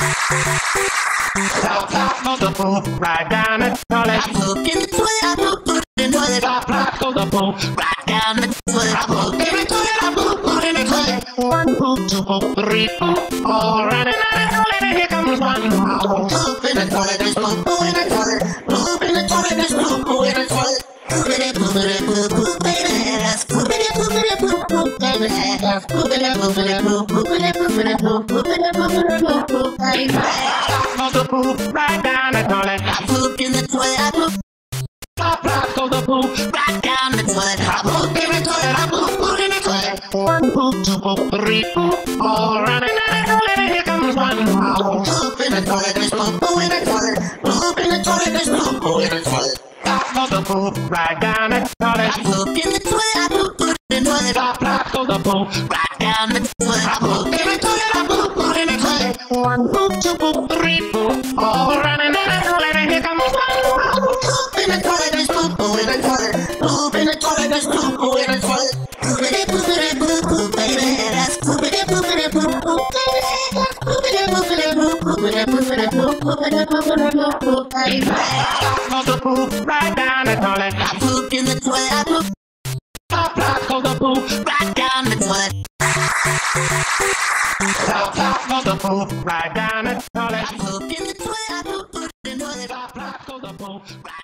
Top of the poop, right down the toilet. I poop in the toilet, I poop in the toilet. Top of the poop, right down the toilet. I poop in the toilet, I poop in the toilet. One poop, two poop, three poop, all right in the toilet. And here comes one more. Poop in the toilet, there's poop in the toilet. Poop in the toilet, there's poop in the toilet. Poopity poopity poop poop baby, that's poopity poopity poop poop baby, that's poopity poopity poop poopity poopity poop poopity poopity poop poop baby. Top of the poop, right down the toilet. I poop in the toilet, I poop. Top of the poop, right down the toilet. I poop in the toilet, I poop in the toilet. One poop, two poop, three poop, all right in the toilet. And here comes one more. Poop in the toilet, there's poop in the toilet. Poop in the toilet, there's poop in the toilet. Top of the poop, right down the toilet. I poop in the toilet, I poop in the toilet. Top of the poop, right down the toilet. I poop in the toilet, I poop in the toilet. One poop, two poop, three poop, all running in the toilet. And here comes one more. Poop in the toilet, there's poop in the toilet. Poop in the toilet, there's poop in the toilet. Poopity poopity poop poop baby, that's poopity poopity poop poop baby, that's poopity poopity poop poopity poopity poop poopity poopity poop poop baby. Top of the poop, right down the toilet. I poop in the toilet, I poop. Top of the poop, right down the toilet. Top of the poop, right down the toilet. I poop in the toilet, I poop in the toilet. Top of the poop, right